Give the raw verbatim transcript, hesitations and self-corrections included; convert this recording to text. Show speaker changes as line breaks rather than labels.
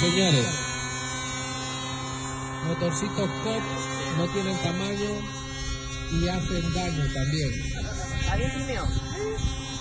señores. Motorcitos C O P no tienen tamaño y hacen daño también.
¿Alguien primero?